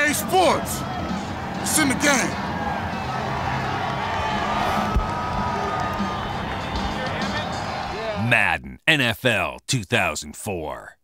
EA Sports. It's in the game. Madden NFL 2004.